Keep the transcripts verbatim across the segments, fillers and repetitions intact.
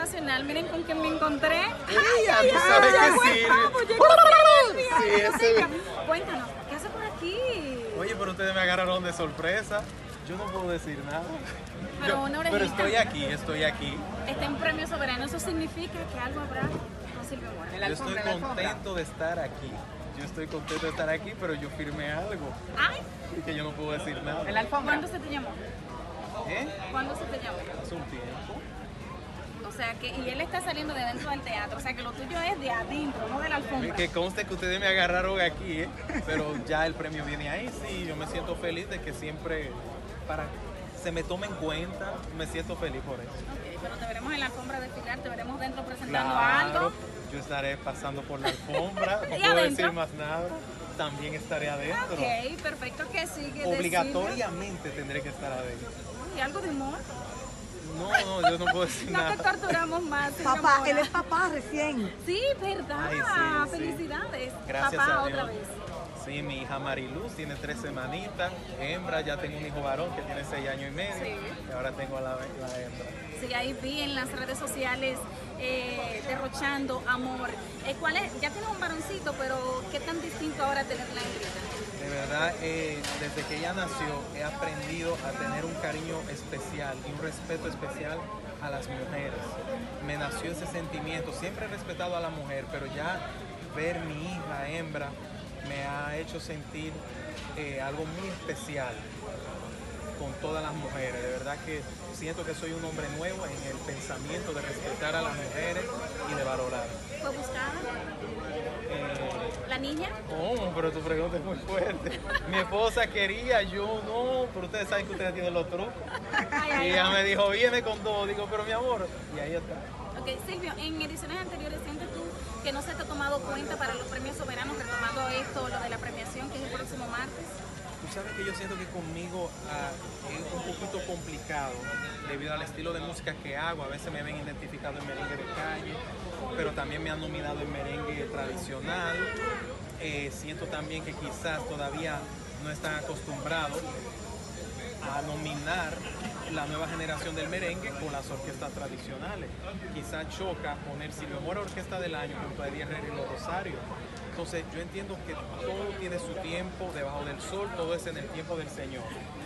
nacional. Miren con quién me encontré. ¡Ay, ay, tú sabes que sí! Sí, eso. Cuéntanos, ¿qué haces por aquí? Oye, pero ustedes me agarraron de sorpresa. Yo no puedo decir nada. Pero, Yo, una pero estoy aquí, estoy aquí. Está en Premio Soberano, eso significa que algo habrá con Silvio Mora. Yo estoy contento de estar aquí. Yo estoy contento de estar aquí, pero yo firmé algo. Ay. Y que yo no puedo decir nada. ¿El alfombra? ¿Cuándo se te llamó? ¿Eh? ¿Cuándo se te llamó? Hace un tiempo. O sea que, y él está saliendo de dentro del teatro, o sea que lo tuyo es de adentro, no de la alfombra. Que conste que ustedes me agarraron aquí, ¿eh? Pero ya el premio viene ahí, sí, yo me siento feliz de que siempre para se me tome en cuenta, me siento feliz por eso. Ok, pero te veremos en la alfombra desfilar, te veremos dentro presentando Claro, algo. yo estaré pasando por la alfombra, no ¿Y puedo adentro? decir más nada, también estaré adentro. Ok, perfecto, que sigue. Obligatoriamente tendré que estar adentro. ¿Y algo de humor? No, no, yo no puedo decir No nada. te torturamos más. Papá, él es papá recién. Sí, verdad. Ay, sí, sí. Felicidades. Gracias papá, a Dios. otra vez. Sí, mi hija Mariluz tiene tres semanitas, hembra, ya tengo un hijo varón que tiene seis años y medio, Sí. y ahora tengo a la, la hembra. Sí, ahí vi en las redes sociales eh, derrochando amor. Eh, ¿cuál es? Ya tienes un varoncito, pero ¿qué tan distinto ahora tener la hembrita? De verdad, eh, desde que ella nació he aprendido a tener un cariño especial y un respeto especial a las mujeres. Me nació ese sentimiento, siempre he respetado a la mujer, pero ya ver mi hija hembra me ha hecho sentir eh, algo muy especial con todas las mujeres. De verdad que siento que soy un hombre nuevo en el pensamiento de respetar a las mujeres y de valorar. ¿Fue buscada? Eh, ¿La niña? Oh, pero tu pregunta es muy fuerte. Mi esposa quería, yo no, pero ustedes saben que ustedes tienen los trucos. Ay, Y ay, ella ay. me dijo, viene con dos. Digo, pero mi amor, y ahí está. Ok, Silvio, en ediciones anteriores, ¿sientes tú que no se te ha tomado cuenta para los premios soberanos, retomando esto, lo de la premiación, que es el próximo martes? Tú sabes que yo siento que conmigo ah, es un poquito complicado debido al estilo de música que hago. A veces me ven identificado en merengue de calle, pero también me han nominado en merengue tradicional. Eh, siento también que quizás todavía no están acostumbrados a nominar la nueva generación del merengue con las orquestas tradicionales. Quizás choca poner Silvio Mora Orquesta del Año junto a Eddie Herrera y Los Rosarios. Entonces yo entiendo que todo tiene su tiempo debajo del sol, todo es en el tiempo del Señor.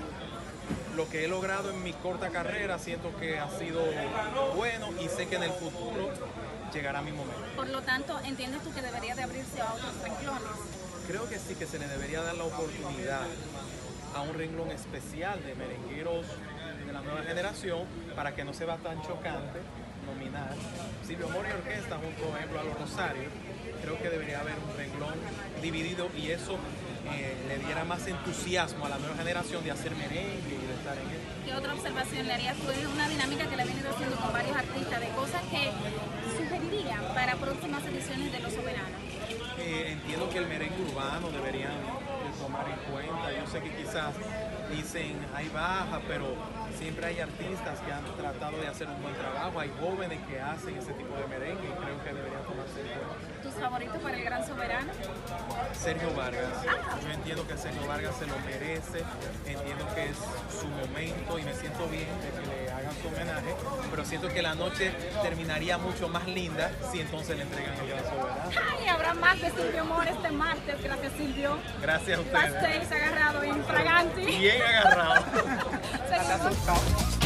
Lo que he logrado en mi corta carrera siento que ha sido bueno y sé que en el futuro llegará mi momento. Por lo tanto, ¿entiendes tú que debería de abrirse a otros renglones? Creo que sí, que se le debería dar la oportunidad a un renglón especial de merengueros de la nueva generación para que no sea tan chocante nominar Silvio Mora y Orquesta junto, por ejemplo, a Los Rosarios. Creo que debería haber un renglón dividido y eso eh, le diera más entusiasmo a la nueva generación de hacer merengue y de estar en él. ¿Qué otra observación le harías tú? Es una dinámica que le he venido haciendo con varios artistas, de cosas que sugerirían para próximas ediciones de Los Soberanos. Eh, entiendo que el merengue urbano deberían de tomar en cuenta. Yo sé que quizás dicen hay baja, pero siempre hay artistas que han tratado de hacer un buen trabajo. Hay jóvenes que hacen ese tipo de merengue y creo que deberían tomarse en cuenta. ¿Tus favoritos para el Gran Soberano? Sergio Vargas. Ah. Yo entiendo que Sergio Vargas se lo merece, entiendo que es su momento y me siento bien de que le hagan su homenaje, pero siento que la noche terminaría mucho más linda si entonces le entregan el Gran Soberano. Ay, habrá más de Silvio Mora este martes. Gracias, Silvio. Gracias a ustedes. Backstage agarrado en Fraganti. Bien agarrado. Seguimos.